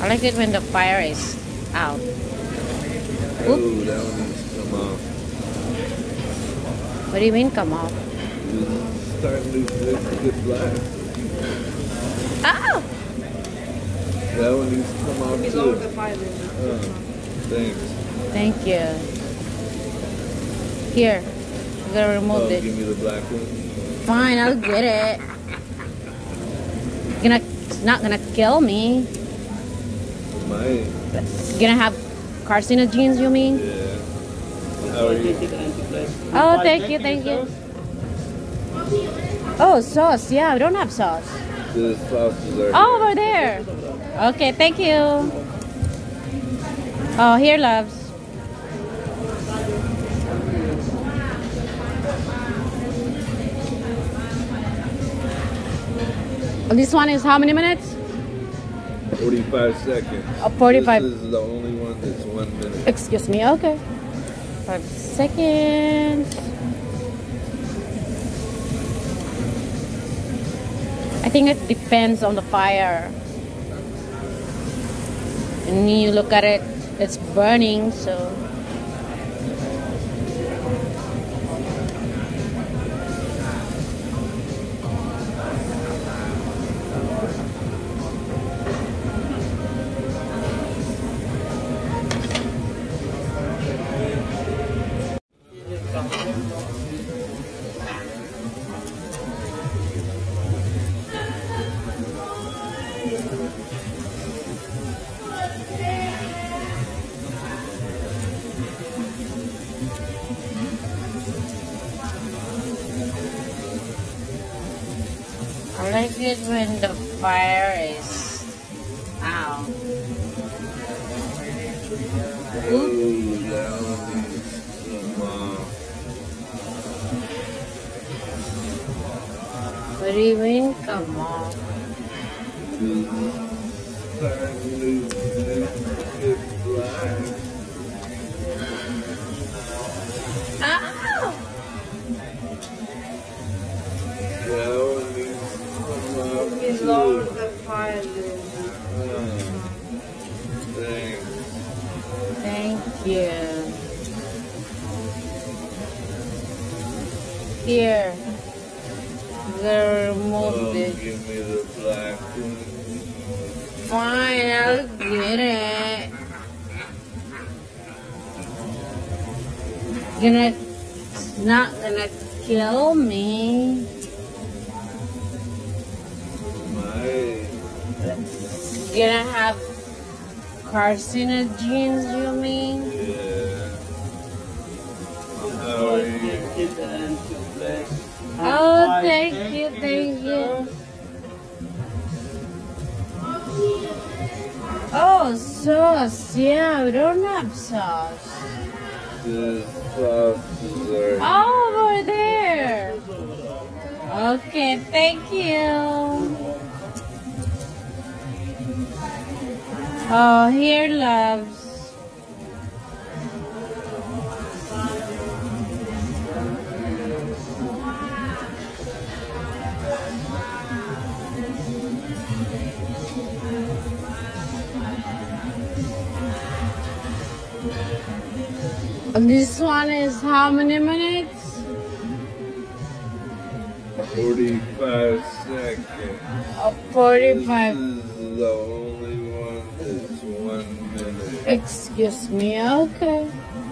I like it when the fire is out. Oh, that one needs to come off. What do you mean come off? It's starting to get black. Oh! That one needs to come off too. The fire. Thanks. Thank you. Here. I'm gonna remove it. Give me the black one. Fine, I'll get it. It's not gonna kill me. It might. It's gonna have carcinogens, you mean? Yeah. How are you? Oh, thank you, thank you. Oh, sauce. Yeah, we don't have sauce. The sauces are Oh, over there. Okay, thank you. Oh, here, loves. This one is how many minutes? 45 seconds. 45. This is the only one that's 1 minute. Excuse me, okay. 5 seconds. I think it depends on the fire. And you look at it, it's burning, so. I like it when the fire is out. Oh, that one needs to come off. What do you mean, come on? Starting to get black. Ow! That one needs to come off It's too. lower the fire. Thanks. Thank you. Here. I'm gonna remove this. Give me the black one. Fine, I'll get it. It's not gonna kill me. Might. Gonna have carcinogens, you mean? Yeah. How are you? Oh, thank you, thank you. Oh, sauce. Yeah, we don't have sauce. The sauces are. Over there. Okay, thank you. Oh, here, loves. This one is how many minutes? 45 seconds. 45. This is the only one that's 1 minute. Excuse me, okay.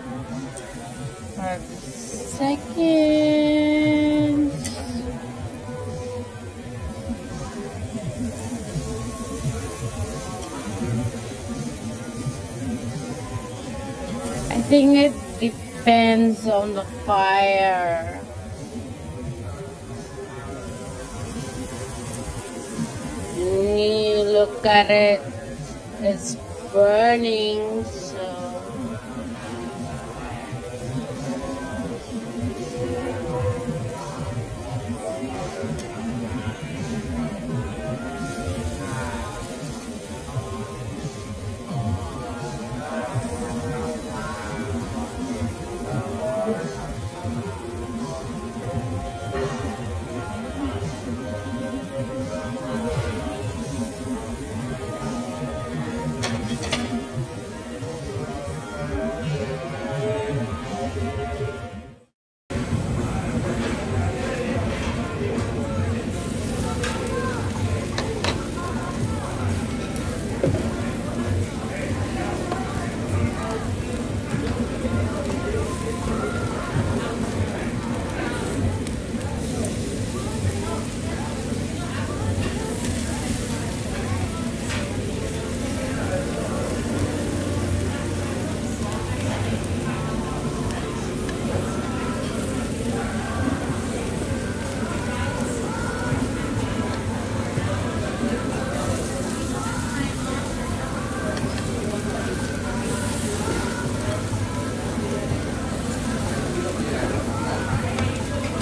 5 seconds. I think it depends on the fire. You look at it, it's burning, so.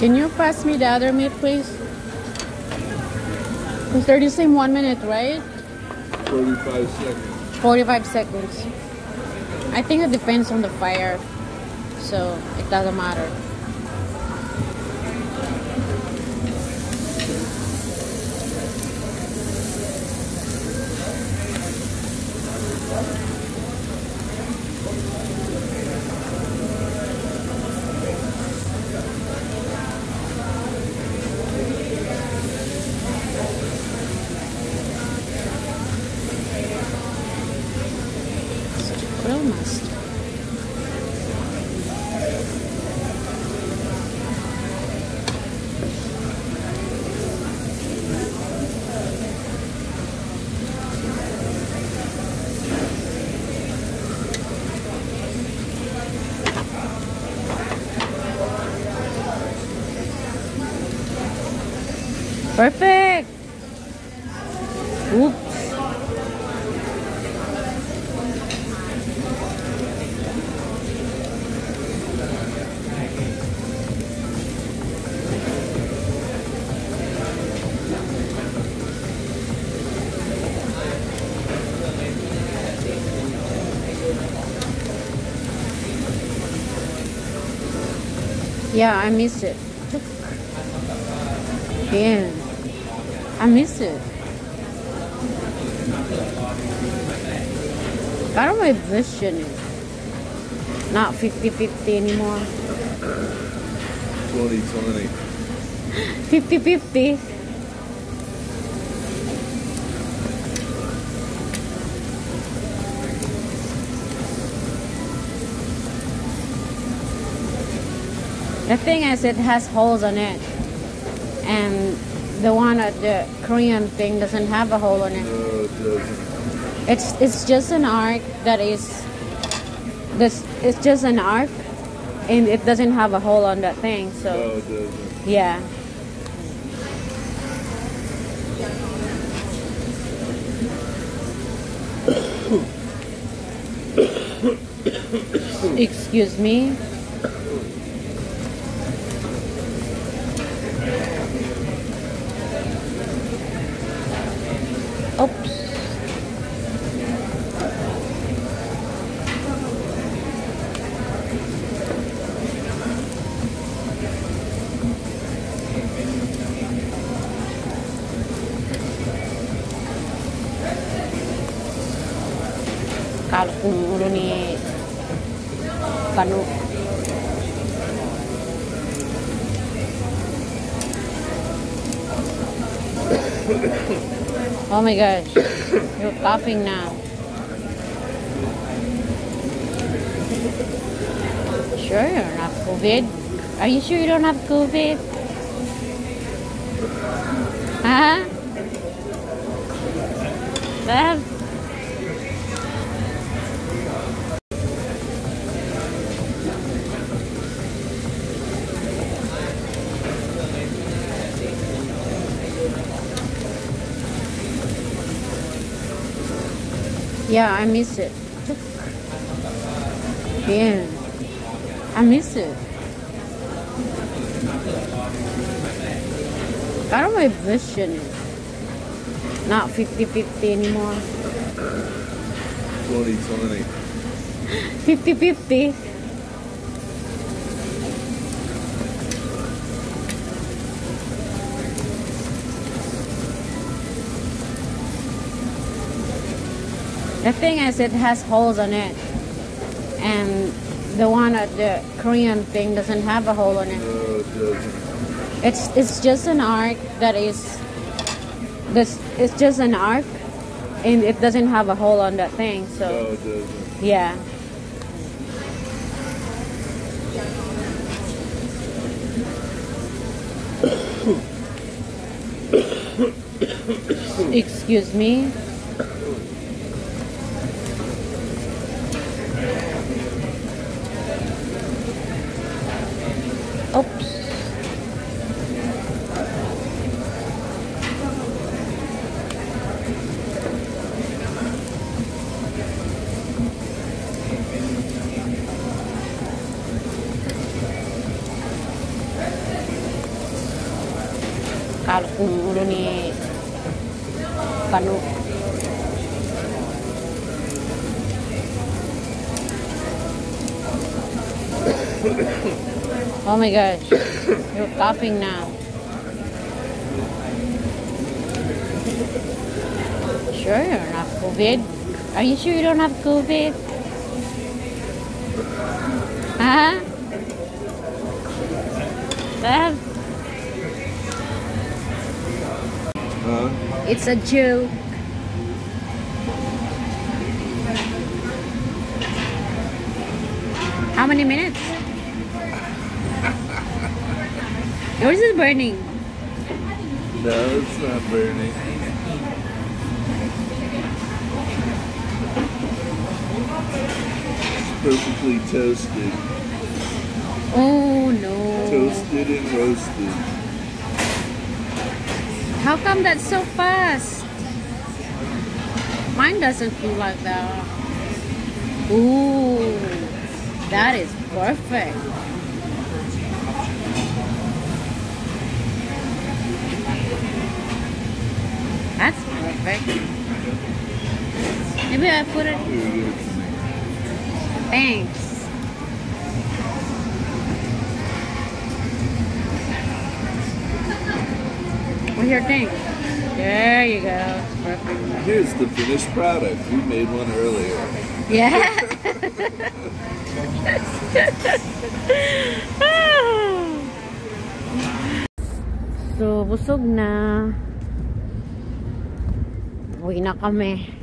Can you pass me the other meat, please? Because they're the same 1 minute, right? 45 seconds. 45 seconds. I think it depends on the fire, so it doesn't matter. Grill master. Perfect. Oops. Yeah, I miss it. Yeah, I miss it. Parang may vision eh. Not 50-50 anymore. 2020. 50-50. The thing is, it has holes on it, and the one at the Korean thing doesn't have a hole on it. No, it doesn't. It's just an arc that is this. It's just an arc, and it doesn't have a hole on that thing. So No, it doesn't. yeah. Excuse me. Oops. Kalau ulo ni Kanu. Oh my gosh, you're coughing now. Sure you don't have COVID? Are you sure you don't have COVID? Huh? That yeah, I miss it. Yeah, I miss it. Parang may vision eh. Not 50-50 anymore. 2020. 50-50. The thing is, it has holes on it, and the one at the Korean thing doesn't have a hole on it. No, it doesn't. It's just an arc that is this. It's just an arc, and it doesn't have a hole on that thing. So No, it doesn't. yeah. Excuse me. Oops. ni Panu. Oh my gosh, you're coughing now. Sure you don't have COVID? Are you sure you don't have COVID? Huh? That it's a joke. How many minutes? Yours is burning. No, it's not burning. It's perfectly toasted. Oh no. Toasted and roasted. How come that's so fast? Mine doesn't feel like that. Ooh, that is perfect. That's perfect. Maybe I put it. Thanks. What's your thing? There you go. Perfect. Here's the finished product. We made one earlier. Yeah. So, busog na. Uwi na kami.